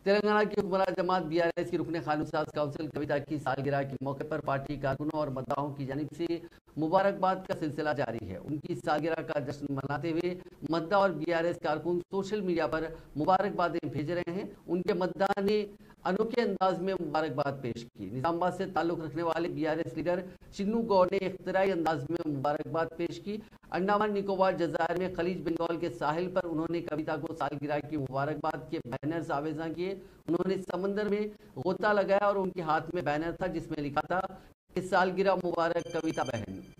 तेलंगाना की हुक्मरान जमात बीआरएस की रुकने खानुसाज काउंसिल कविता की सालगिरह के मौके पर पार्टी कारकुनों और मतदाताओं की जानिब से मुबारकबाद का सिलसिला जारी है। उनकी सालगिरह का जश्न मनाते हुए मतदा और बीआरएस कारकुन सोशल मीडिया पर मुबारकबादें भेज रहे हैं। उनके मतदा ने अनोखे अंदाज में मुबारकबाद पेश की। निजामाबाद से ताल्लुक रखने वाले बीआरएस लीडर चिन्नू गौड़ ने इख्तिराई अंदाज में मुबारकबाद पेश की। अंडमान निकोबार जजायर में खलीज बंगाल के साहिल पर उन्होंने कविता को सालगिरह की मुबारकबाद के बैनर्स आवेजा किए। उन्होंने समंदर में गोता लगाया और उनके हाथ में बैनर था जिसमें लिखा था, इस सालगिरह मुबारक कविता बहन।